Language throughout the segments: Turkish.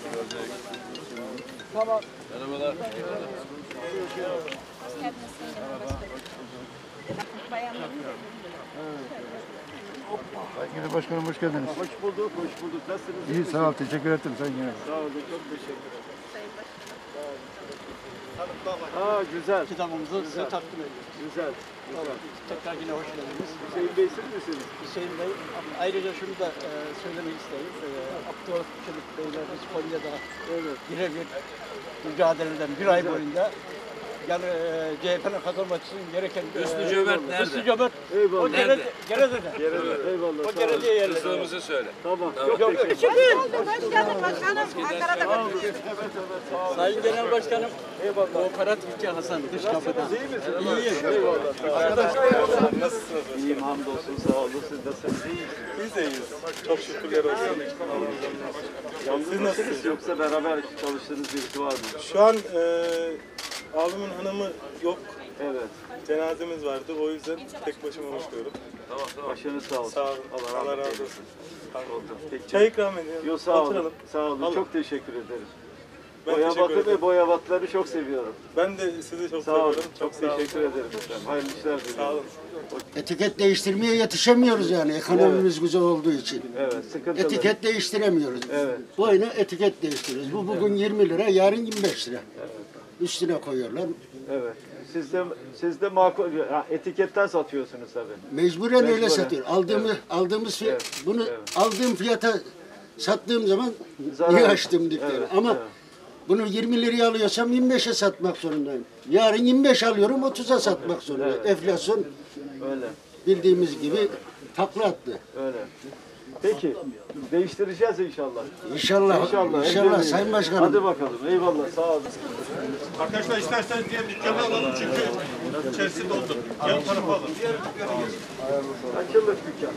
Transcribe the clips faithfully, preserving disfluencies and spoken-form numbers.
Tamam. Merhabalar. Sayın Başkanım hoş geldiniz. Hoş bulduk, hoş bulduk. Nasılsınız? İyi, sağ ol. Teşekkür ederim Sayın Genel. Sağ olun, çok teşekkür ederim. Aa, güzel. Kitabımızı Güzel. size takdim ediyoruz. Güzel. Tamam. Tekrar yine hoş geldiniz. Hüseyin Bey siz misiniz? Hüseyin Bey, ayrıca şunu da e, söylemek isterim. E, Abdullah Çelik Bey'le biz Konya'da Evet. birebir mücadeleden bir ay boyunca yani e, C H P'nin kazanması için gereken... Hüsnü e, Cömert nerede? Hüsnü Cömert. Eyvallah. O Gerede, Gerede'de. Geride. Eyvallah. O sağ olun. Gerede'ye yerleşti. Kızdığımızı söyle. Tamam. Tamam. Çok teşekkür ederim. Hoş geldin başkanım. Ankara'da bekliyoruz. Sayın Genel Başkanım, eyvallah. O Karatürkçe Hasan dış kapıda. İyi misiniz? İyiyim. Eyvallah. Arkadaşlar, Nasılsınız? İyiyim hamdolsun sağ olun. Siz nasılsınız? İyi misiniz? Biz de iyiyiz. Çok şükürler olsun. Yalnız mısınız yoksa beraber çalıştığınız birisi var mı? Şu an e, abimin hanımı yok. Evet. Cenazemiz vardı. O yüzden tek başıma bakıyorum. Tamam tamam. Başınız sağ olsun. Sağ olun. Allah Allah rahmet razı eylesin. olsun. Oldu. Peki. Çay ikram ediyorum. Yo, sağ olun. Oturalım. Sağ olun. Alın. Çok teşekkür ederim. Ben teşekkür Boyabatı ve ederim. boyabatları çok seviyorum. Ben de sizi çok Sağ olun. seviyorum. Çok, sağ olun. teşekkür ederim efendim. Hayırlı işler diliyorum. Sağ olun. Etiket değiştirmeye yetişemiyoruz yani ekonomimiz güzel olduğu için. Evet, sıkıntılı. Etiket değiştiremiyoruz. Evet. Bu ayına etiket değiştiriyoruz. Bu bugün yirmi lira, yarın yirmi beş lira. Üstüne koyuyorlar. Evet. Siz de, siz de makul, ha, etiketten satıyorsunuz tabii. Mecburen öyle Mecburen. satıyor. Aldığımız aldığımız fiyat, Evet, bunu evet. aldığım fiyata sattığım zaman Zarar. iyi açtım dükkanı. Evet, Ama evet. bunu yirmi liraya alıyorsam yirmi beşe satmak zorundayım. Yarın yirmi beş alıyorum, otuza satmak zorundayım. Evet. Enflasyon Öyle, bildiğimiz gibi takla attı. öyle. Peki, değiştireceğiz inşallah. İnşallah, İnşallah. inşallah elde Sayın miyiz? Başkanım. Hadi bakalım, eyvallah, sağ olun. Arkadaşlar isterseniz diğer dükkanı alalım çünkü içerisi doldu. Yan tarafa alın. Kaç yıllık dükkan?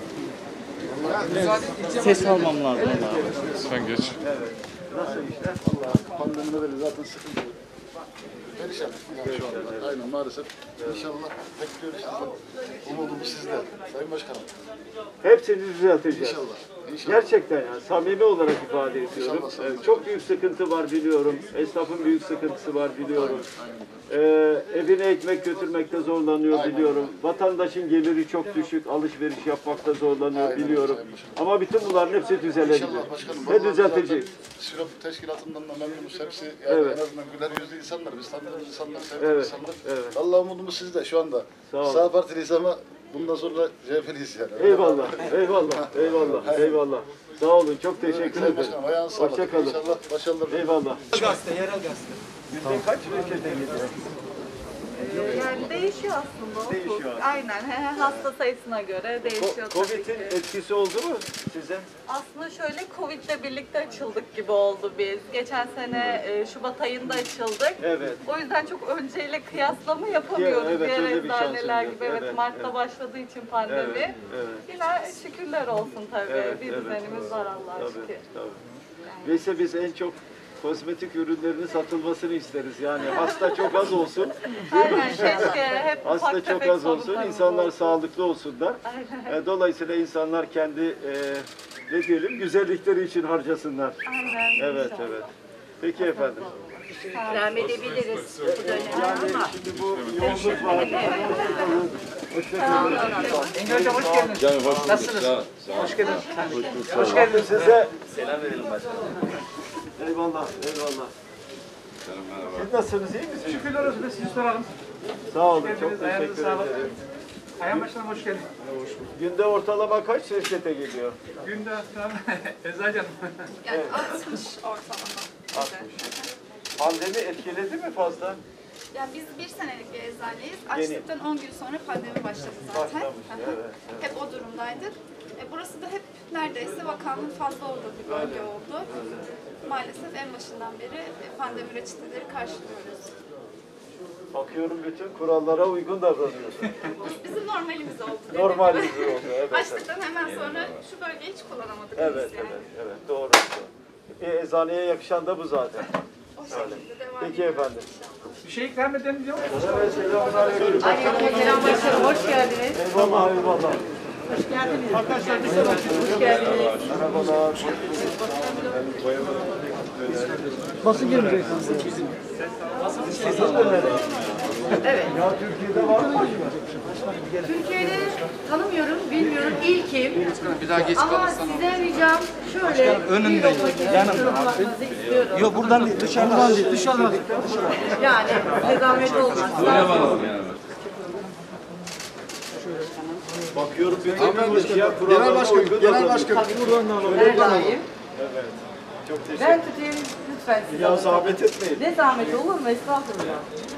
Ses almam lazım. Sen geç. Evet. Nasıl işler? Allah pandemide böyle zaten sıkıntı yok. Perişan yani şu anda. Aynen maalesef. İnşallah bekliyoruz sizden. Umudumuz sizde. Sayın Başkanım. Hepsini düzelteceğiz. İnşallah. İnşallah. Gerçekten yani samimi olarak ifade ediyorum. İnşallah, Sayın Ee, çok büyük sıkıntı var biliyorum. Esnafın büyük sıkıntısı var biliyorum. Ee, evine ekmek götürmekte zorlanıyor Aynen. biliyorum. Vatandaşın geliri çok düşük, alışveriş yapmakta zorlanıyor Aynen, biliyorum. Sayın Başkanım. Ama bütün bunların hepsi düzelebilir. İnşallah başkanım. Ve Vallahi düzeltecek. zaten Sinop teşkilatından da memnunuz hepsi. Yani Evet. en azından güler yüzlü insanlar. Biz tanıdığımız insanlar, Evet, sevdiğimiz insanlar. evet. Allah umudumuz sizde şu anda. Sağ olun. Sağ partiliyiz ama bundan sonra C H P'liyiz yani. Eyvallah, eyvallah, eyvallah, eyvallah. Sağ olun, çok teşekkür Sayın ederim. Başkanım ayağınız sağlık. Hoşça kalın. İnşallah başarılar. Eyvallah. Gazete, yerel gazete. Yüzde kaç reçete gidiyor? Yani değişiyor aslında. o Değişiyor kurs. aslında. Aynen. he, he, hasta sayısına göre değişiyor tabii Covid'in ki. etkisi oldu mu size? Aslında şöyle Covid'le birlikte açıldık gibi oldu biz. Geçen sene e, Şubat ayında açıldık. Evet. O yüzden çok önceyle kıyaslama yapamıyoruz. Evet, diğer öyle bir eczaneler şansınız gibi. yok. Evet, Evet, Mart'ta evet. başladığı için pandemi. Evet, evet. Yine şükürler olsun tabii. Evet, bir evet. düzenimiz var Allah'a Tabii, şükür. tabii. Neyse biz en çok kozmetik ürünlerinin satılmasını isteriz. Yani hasta çok az olsun. Aynen keşke hep Hasta ufak çok tefek az olsun. sorunlarımız İnsanlar olsun. sağlıklı olsunlar. Aynen. E, Dolayısıyla insanlar kendi e, ne diyelim güzellikleri için harcasınlar. Aynen. Evet, inşallah. evet. Peki efendim. İkram edebiliriz bu dönemi Yani ama. şimdi bu yoğunluk var. Engin Hocam hoş geldiniz. Canım hoş bulduk. Nasılsınız? Sağ ol. Hoş geldiniz. Hoş geldiniz size. Selam verelim başkanım. Eyvallah, eyvallah. Canım merhaba. Siz nasılsınız, iyi misiniz? Şükürler olsun. Sizi soralım. Sağ olun, çok geldiniz, ayağınıza teşekkür sağlık. ederim. Ayhan Başkanım hoş geldin. Günde ortalama kaç reçete geliyor? Günde falan Eczacı Yani altmış ortalama. altmış. Pandemi etkiledi mi fazla? Yani biz bir senelik bir eczaneyiz. Açtıktan on gün sonra pandemi başladı zaten. Başlamış, Hı hı. evet, evet. Hep o durumdaydık. E, burası da hep neredeyse vakanın fazla olduğu bir bölge oldu. Maalesef en başından beri e, pandemi reçeteleri karşılıyoruz. Bakıyorum bütün kurallara uygun davranıyorsun. Bizim normalimiz oldu. Normalimiz oldu, evet. Açtıktan hemen sonra şu bölgeyi hiç kullanamadık Evet, biz yani. evet, evet, doğru. E, eczaneye yakışan da bu zaten. O şekilde devam Peki ediyoruz efendim. Bir şey ikram edelim diyor musun? Evet, selamünaleyküm. Aleykümselam başkanım, hoş geldiniz. Eyvallah, eyvallah. Hoş geldiniz. Arkadaşlar bir selam. Hoş geldiniz. Merhabalar. Basın gelecek. Evet. Ya Türkiye'de var mı? Türkiye'de tanımıyorum, bilmiyorum. İlkim. Bir daha geç Ama sizden ricam şöyle önünden yanımda. istiyorum. Yok buradan değil, dışarıdan değil, dışarıdan. Yani size zahmet olmaz. Bakıyorum bir tek ya Genel başkanım, genel başkanım. Her daim. Evet. Çok teşekkür Ben tutayım lütfen size. Ya zahmet etmeyin. Ne zahmet olur mu? Estağfurullah.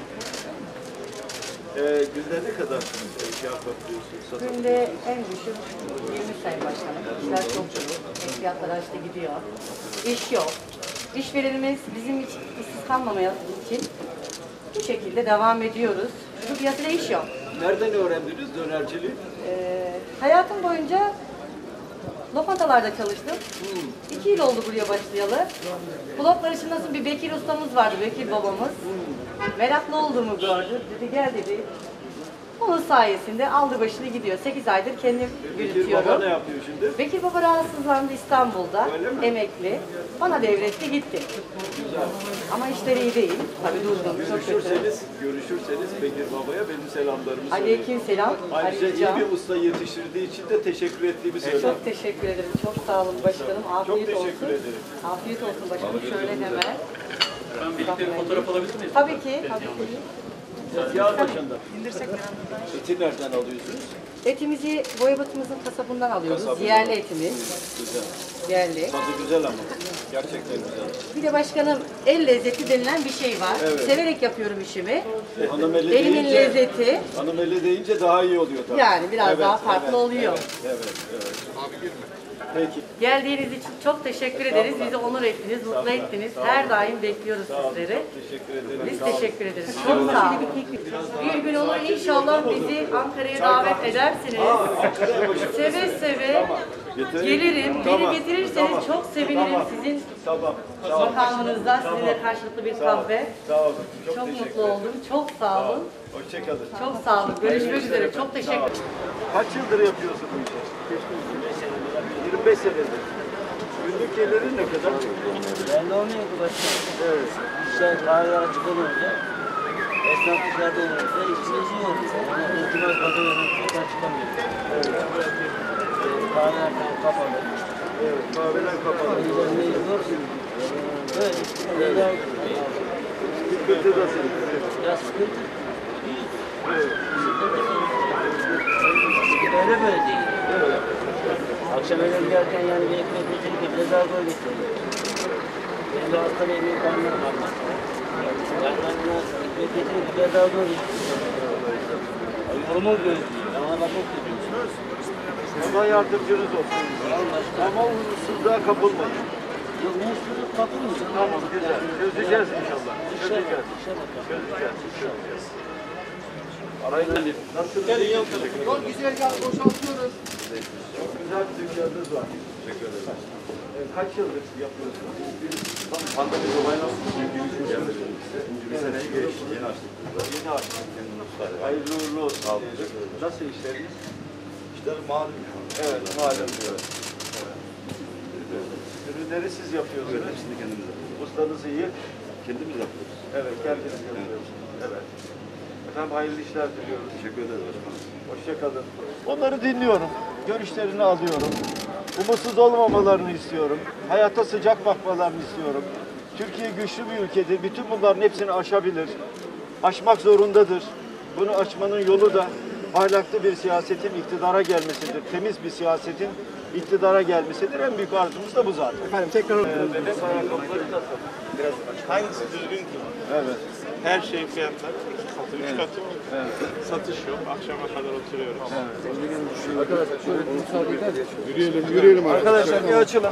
Ee, günde ne kadar şey yapabiliyorsunuz? satın? Günde en düşük yirmi sayı başkanım. İşler çok iyi. Fiyatlar işte gidiyor. İş yok. İşverenimiz bizim için işsiz kalmamaya için bu şekilde devam ediyoruz. Çünkü piyasada iş yok. Nereden öğrendiniz dönerciliği? Ee, hayatım boyunca lokantalarda çalıştım. İki yıl oldu buraya başlayalı. Kulaklar için nasıl bir Bekir ustamız vardı, Bekir babamız. Meraklı olduğumu gördü. Dedi gel dedi. Onun sayesinde aldı başını gidiyor. Sekiz aydır kendim Bekir yürütüyorum. Baba ne yapıyor şimdi? Bekir baba rahatsızlandı İstanbul'da. Emekli. Bana devretti gitti. Ama işleri iyi değil. Tabii durgun. Çok kötü. Görüşürseniz, görüşürseniz Bekir Baba'ya benim selamlarımı söyleyin. Aleyküm selam. Ayrıca iyi Arayacağım. bir usta yetiştirdiği için de teşekkür ettiğimi söyleyin. Çok teşekkür ederim. Çok sağ olun başkanım. Afiyet Çok teşekkür olsun. ederim. Afiyet olsun başkanım. Şöyle hemen. Ben birlikte bir fotoğraf alabilir miyim? Tabii ki. Tabii ki. Tezgahın başında. Eti nereden alıyorsunuz? Etimizi Boyabatımızın kasabından alıyoruz. Kasabından. Yerli etimiz. Güzel. Yerli. Tadı güzel ama. Gerçekten güzel. Bir de başkanım el lezzeti denilen bir şey var. Evet. Severek yapıyorum işimi. E, hanım eli Elimin deyince, lezzeti hanım eli deyince daha iyi oluyor tabii. yani biraz Evet, daha farklı evet, oluyor. Evet, evet. Peki. Geldiğiniz için çok teşekkür ederiz. Bizi onur ettiniz, mutlu ettiniz. Her daim bekliyoruz sizleri. Teşekkür ederim. Biz teşekkür ederiz. Çok sağ olun. Bir gün olur inşallah bizi Ankara'ya davet edersiniz. Seve seve gelirim. Tamam, Beni getirirseniz tamam, çok sevinirim tamam. sizin Tamam. Sağ olun. makamınızda. Sizinle karşılıklı bir kahve. Sağ olun. Çok, Çok teşekkür mutlu ederim. oldum. Çok sağ olun. Hoşçakalın. Çok sağ olun. Görüşmek üzere. Çok teşekkür ederim. Kaç yıldır yapıyorsun bu işi? yirmi beş senedir. Günlük gelirin ne kadar? Ben de olmuyordu başkanım. Evet. İşler kahve açık olunca, esnaf dışarıda olunca işimiz yok. Yani ihtimal kadar yönetmekten çıkamıyor. Evet. Kahveler kapalı. Evet. Kahveler kapalı. Üzerine yok. Böyle. Neler? Sıkıntıdasın. Ya sıkıntı. Böyle böyle değil. Evet. Akşam eve giderken yani bir ekmek getirirken bile daha zor getiriyor. Benim de hasta benim karnım var. Ben karnına ekmek getirirken bile daha zor getiriyor. Yorumu gözlüyor. Ben ona bakmak istiyorum. Allah yardımcınız olsun. Ama umutsuzluğa kapılmayın. Yok ne istiyorsun? Kapılmayacak. Tamam, güzel. Çözeceğiz inşallah. Çözeceğiz. İnşallah. Çözeceğiz. Çözeceğiz. Arayın. Nasılsınız? Gelin yol Yol güzergahı boşaltıyoruz. Çok güzel bir dükkanınız var. Teşekkür ederim. Evet, kaç yıldır yapıyorsunuz? Pandemi dolayı bir seneyi geçti. Yeni açtık burada. Yeni açtık. Hayırlı uğurlu olsun. Sağ olun. Nasıl işleriniz? İşler malum. Evet, malum. Evet. Ürünleri siz yapıyorsunuz. Hepsini kendimiz yapıyoruz. Ustanız iyi. Kendimiz yapıyoruz. Evet, kendiniz yapıyorsunuz. Evet. Efendim hayırlı işler diliyoruz. Teşekkür ederiz başkanım. Hoşçakalın. Onları dinliyorum. Görüşlerini alıyorum. Umutsuz olmamalarını istiyorum. Hayata sıcak bakmalarını istiyorum. Türkiye güçlü bir ülkedir. Bütün bunların hepsini aşabilir. Aşmak zorundadır. Bunu aşmanın yolu da ahlaklı bir siyasetin iktidara gelmesidir. Temiz bir siyasetin iktidara gelmesidir. En büyük arzumuz da bu zaten. Efendim tekrar ee, bebek ayakkabıları nasıl? Biraz Hangisi düzgün ki? evet. Her şeyin fiyatları iki katı, üç katı. Satış yok. Akşama kadar oturuyoruz. Yürüyelim, yürüyelim Arkadaşlar bir açılın.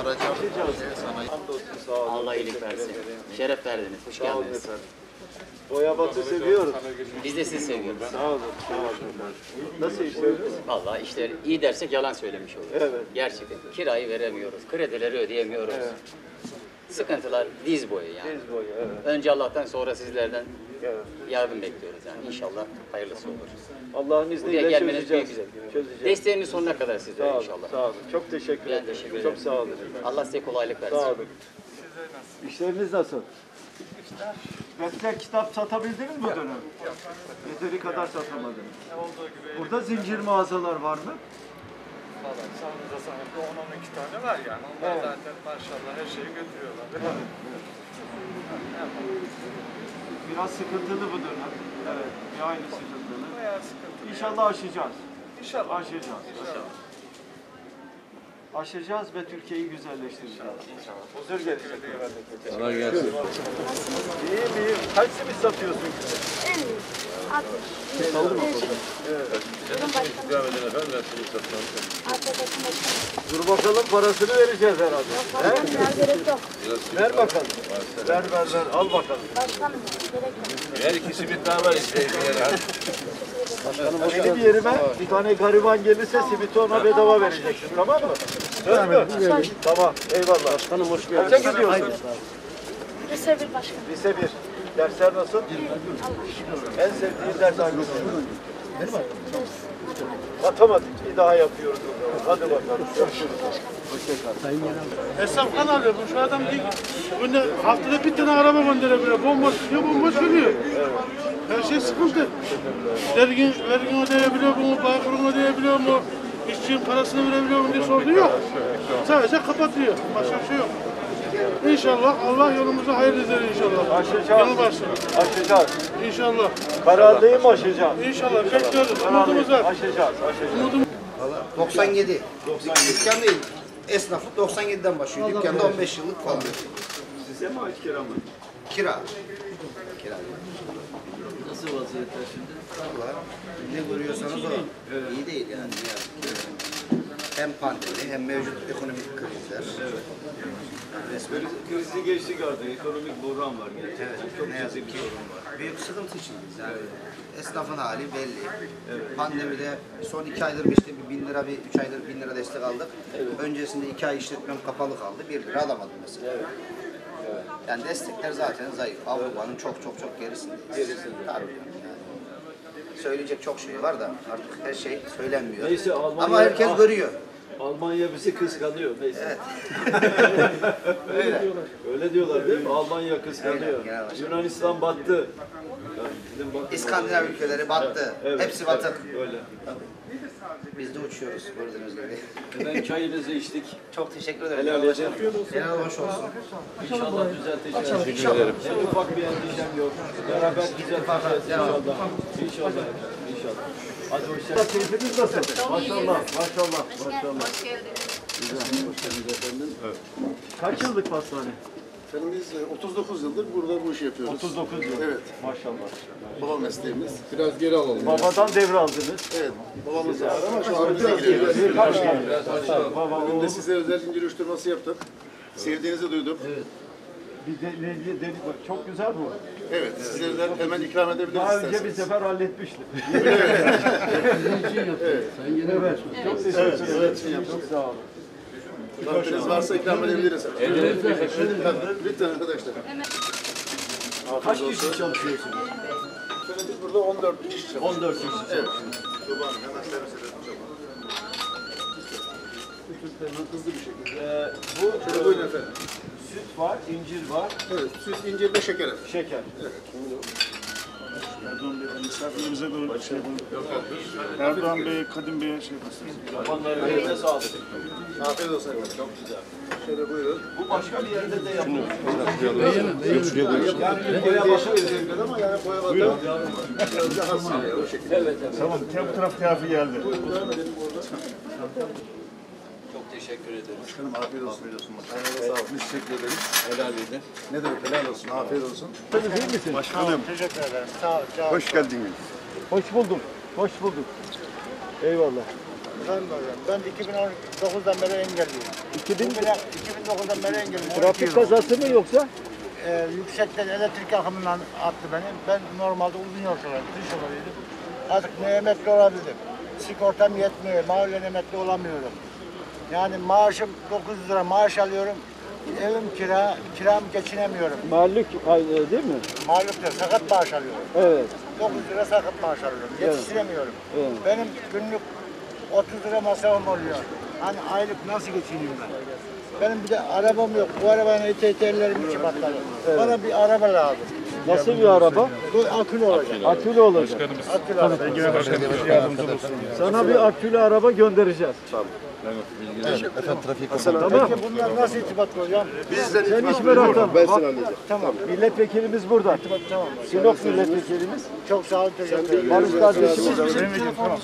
Allah iyilik versin. Şeref verdiniz. Hoş Sağ olun geldiniz. efendim. Boyabat'ı seviyoruz. Biz de sizi seviyoruz. Sağ olun. Sağ olun. Nasıl işleriniz? Vallahi işler iyi dersek yalan söylemiş oluruz. Evet. Gerçekten. Kirayı veremiyoruz. Kredileri ödeyemiyoruz. Sıkıntılar diz boyu yani. Diz boyu, evet. Önce Allah'tan sonra sizlerden Evet. yardım bekliyoruz yani. İnşallah hayırlısı olur. Allah'ın Buraya izniyle gelmeniz büyük çözeceğiz. güzel. Çözeceğiz. Desteğiniz sonuna kadar Sağ sizlere olun. inşallah. Sağ olun. Çok teşekkür Ben ederim. teşekkür Çok ederim. sağ olun. Allah size kolaylık versin. Sağ olun. İşleriniz nasıl? Defter, kitap satabildiniz mi bu dönem? Yeteri kadar satamadınız. Burada zincir mağazalar var mı? Valla sağımızda sahipte on on iki tane var yani. Onlar Evet. zaten maşallah her şeyi götürüyorlar. Evet. Biraz sıkıntılı bu dönem. Evet, bir aynı sıkıntılı. Bayağı sıkıntılı. İnşallah aşacağız. İnşallah. Aşacağız. İnşallah. Aşacağız ve Türkiye'yi güzelleştireceğiz. İnşallah. Huzur gelecek. Kolay gelsin. İyiyim iyiyim. Kaç simit satıyorsun? Kaldı mı? Evet. Dur bakalım, parasını vereceğiz herhalde. He? Ver bakalım. Ver ver ver, al bakalım. Her iki simit daha var işte. Benim yerime bir tane gariban gelirse simiti ona bedava vereceksin, tamam mı? Söz mü? Tamam, eyvallah. Başkanım hoş geldiniz. Kaça gidiyorsun? Lise bir başkanım. Lise bir. Dersler nasıl? En sevdiğin ders hangisi? Matematik. Bir daha yapıyoruz. Hadi bakalım. Görüşürüz. Esnaf kan alıyor. Bu şu adam değil. Günde haftada bir tane araba gönderebiliyor. Bomboş gidiyor, bomboş geliyor. Her şey sıkıntı. Vergin, vergin ödeyebiliyor mu? Bağkurunu ödeyebiliyor mu? İşçinin parasını verebiliyor mu diye sorduğu yok. Sadece kapatıyor. Başka bir şey yok. İnşallah Allah yolumuzu hayır eder inşallah. Aşacağız. Yolu başlıyor. Aşacağız. İnşallah. Kararlıyım, aşacağız. İnşallah. Bekliyoruz. Umudumuz var. Aşacağız. Aşacağız. Umudumuz doksan yedi. Dükkan değil. Esnaflık doksan yediden başlıyor. Dükkanda on beş yıllık falan. Size mi ait kira mı? Kira. Kira. Nasıl vaziyetler şimdi? Valla ne görüyorsanız o. İyi değil yani. Ne yazık ki. Hem pandemi hem mevcut ekonomik krizler. Evet. Krizi geçtik artık. Ekonomik buhran var gerçekten. Evet, Çok ne yazık ciddi ki bir sorun var. büyük sıkıntı içindeyiz yani. Esnafın hali belli. Evet. Pandemide son iki aydır işte bir bin lira, bir üç aydır bin lira destek aldık. Evet. Öncesinde iki ay işletmem kapalı kaldı. Bir lira alamadım mesela. Evet. Evet. Yani destekler zaten zayıf. Avrupa'nın çok çok çok gerisindeyiz. Gerisinde. Tabii yani. Söyleyecek çok şey var da artık her şey söylenmiyor. Neyse, Almanya, ama herkes ah, görüyor. Almanya bizi kıskanıyor. Neyse. Evet. Öyle. Öyle diyorlar değil mi? Almanya kıskanıyor. Aynen, Yunanistan battı. İskandinav ülkeleri battı. Evet, Hepsi batık. Evet, öyle. Biz de uçuyoruz gördüğünüz gibi. Ben çayınızı içtik. Çok teşekkür ederim. Helal olsun. Helal hoş olsun. İnşallah düzelteceğiz. Teşekkür ederim. En ufak bir endişem yok. Beraber düzelteceğiz inşallah. İnşallah. İnşallah. Hadi hoşçakalın. Keyfiniz nasıl? Maşallah, maşallah, maşallah. Hoş geldiniz. Güzel. Hoş geldiniz efendim. Evet. Kaç yıllık pastane? Efendim biz otuz dokuz yıldır burada bu işi yapıyoruz. otuz dokuz yıl. Evet. Maşallah. Baba mesleğimiz. Biraz geri alalım. Babadan devraldınız. Evet. Babamız var ama şu an bize giriyoruz. Baba, Bugün oğlum. de size özel zincir uyuşturması yaptık. Sevdiğinizi duyduk. Evet. Bir de, ne, ne, dedik bak, çok güzel bu. Evet, sizlerden hemen ikram edebiliriz Daha önce isterseniz. bir sefer halletmiştim. Evet. Evet. Sen yine evet. Çok teşekkür Evet, ederim. evet, şey yaptık. Çok sağ olun. Vaktiniz varsa ikram edebiliriz. Evet. Lütfen arkadaşlar. Kaç kişi çalışıyorsunuz? Efendim biz burada on dört kişi çalışıyoruz. on dört kişi Evet. çalışıyorsunuz. Hemen hızlı bir şekilde. Ee, bu Şöyle buyurun efendim. süt var, incir var. Evet, süt, incir ve şeker. Şeker. Evet. Erdoğan Bey, misafirimize doğru şey yapalım. Erdoğan Bey, Kadim Bey'e şey yapalım. Yapanların eline sağlık. Afiyet olsun efendim. Çok güzel. Şöyle buyurun. Bu başka bir yerde de yapılıyor. Yok şuraya buyurun. Yani boya bakıyoruz ama yani boya bakıyoruz. Biraz daha az yani o şekilde. Evet, evet. Tamam, bu taraf kıyafı geldi. Çok teşekkür ederim. Başkanım afiyet olsun. Afiyet olsun. Ayağınıza sağlık. Biz teşekkür ederiz. Helal edin. Ne demek helal olsun. Afiyet olsun. Sen iyi misin? Başkanım, teşekkür ederim. Sağ ol. Sağ ol. hoş geldiniz. Hoş bulduk. Hoş bulduk. Eyvallah. Efendim hocam, ben iki bin on dokuzdan beri engelliyim. iki bin iki bin dokuzdan beri engelliyim. Trafik kazası mı yoksa? Ee, yüksekten elektrik akımından attı beni. Ben normalde uzun yol şoförüydüm, tır şoförüydüm. Artık ne emekli olabildim. Sigortam yetmiyor, mahallen emekli olamıyorum. Yani maaşım dokuz yüz lira maaş alıyorum. Evim kira, kiram geçinemiyorum. Mallük değil mi? Mağlupta sakat maaş alıyorum. Evet. dokuz lira sakat maaş alıyorum. Evet. Yetiştiremiyorum. Evet. Benim günlük otuz lira masrafım oluyor. Hani aylık nasıl geçineyim ben? Benim bir de arabam yok. Bu arabanın ete tellerim içi patladı. Bana bir araba lazım. Nasıl bir araba? Bu akülü olacak. Akülü olacak. Akülü araba. Sana bir akülü araba göndereceğiz. Efendim trafik Tamam. Peki bunlar nasıl irtibatlı hocam? Bizden Sen hiç merak etme. Ben Bak, sana anlayacağım. Tamam. milletvekilimiz burada. Tamam. Sinop milletvekilimiz. Çok sağ olun. Teşekkür ederim. Barış kardeşimiz.